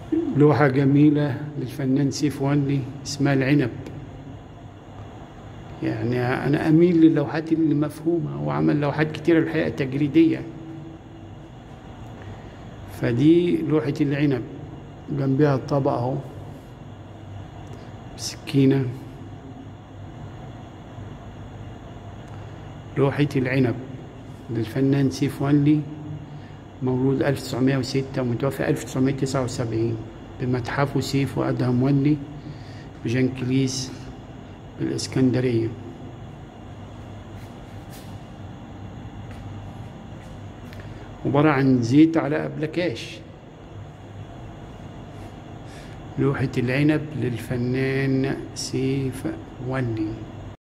لوحة جميلة للفنان سيف ولي اسمها العنب. يعني أنا أميل للوحات اللي مفهومة، وعمل لوحات كتيرة الحقيقة تجريدية. فدي لوحة العنب، جنبها الطبق أهو، سكينة. لوحة العنب للفنان سيف ولي، مولود 1906 ومتوفى 1979، بمتحفه سيف وأدهم ولي بجنكليس بالإسكندرية. عبارة عن زيت على أبلكاش. لوحة العنب للفنان سيف ولي.